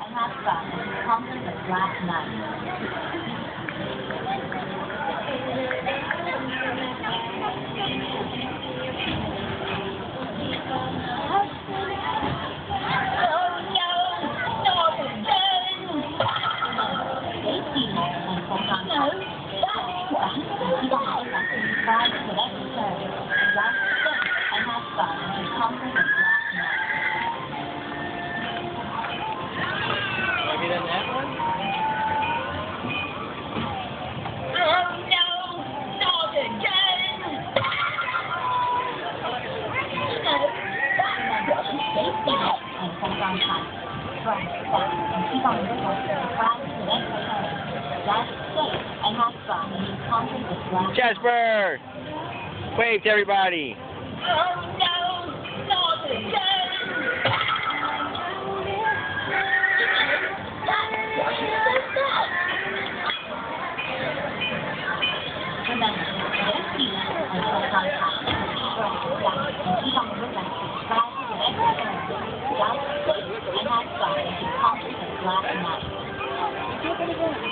had fun at the concert last night. Maybe then that one? Jasper! Wave to everybody! Last night.